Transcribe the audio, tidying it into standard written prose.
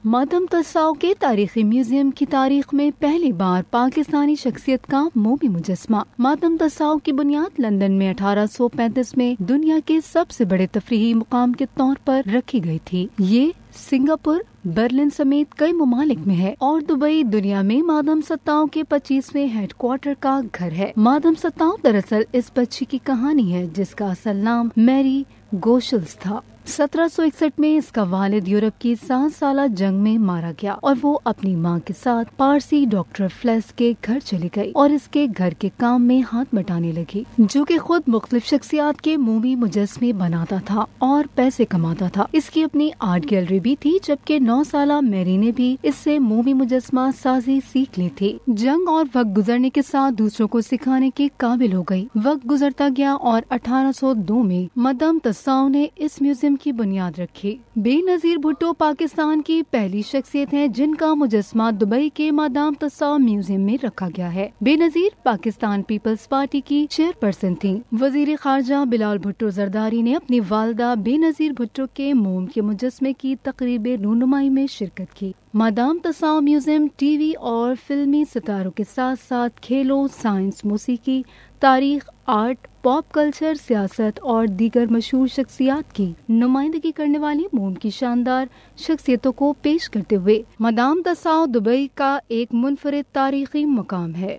मादम तस्साव के तारीखी म्यूजियम की तारीख में पहली बार पाकिस्तानी शख्सियत का मोमी मुजस्मा। मादम तस्साव की बुनियाद लंदन में 1835 में दुनिया के सबसे बड़े तफरीही मुकाम के तौर पर रखी गई थी। ये सिंगापुर, बर्लिन समेत कई ममालिक में है और दुबई दुनिया में मादम सत्ताव के 25वें हेडक्वार्टर का घर है। मादम सत्ताव दरअसल इस बच्ची की कहानी है जिसका असल नाम मैरी गोशल्स था। 1761 में इसका वालिद यूरोप की 7 साला जंग में मारा गया और वो अपनी मां के साथ पारसी डॉक्टर फ्लेस के घर चली गई और इसके घर के काम में हाथ बटाने लगी, जो कि खुद मुख्तलिफ शख्सियात के मोमी मुजस्मे बनाता था और पैसे कमाता था। इसकी अपनी आर्ट गैलरी भी थी, जबकि 9 साला मैरी ने भी इससे मोमी मुजस्मा साजी सीख ली थी। जंग और वक्त गुजरने के साथ दूसरों को सिखाने के काबिल हो गई। वक्त गुजरता गया और 1802 में मादम तस्साव ने इस म्यूजियम की बुनियाद रखी। बेनजीर भुट्टो पाकिस्तान की पहली शख्सियत है जिनका मुजस्मा दुबई के मादम तस्साव म्यूजियम में रखा गया है। बेनजीर पाकिस्तान पीपल्स पार्टी की चेयरपर्सन थी। वजीर खारजा बिलाल भुट्टो जरदारी ने अपनी वालदा बेनजीर भुट्टो के मोम के मुजस्मे की तकरीब रूनुमाई में शिरकत की। मादम तस्साव म्यूजियम टीवी और फिल्मी सितारों के साथ साथ खेलों, साइंस, मौसीकी, तारीख, आर्ट, पॉप कल्चर, सियासत और दीगर मशहूर शख्सियात की नुमाइंदगी करने वाली मोम की शानदार शख्सियतों को पेश करते हुए मादम तस्साव दुबई का एक मुनफरिद तारीखी मुकाम है।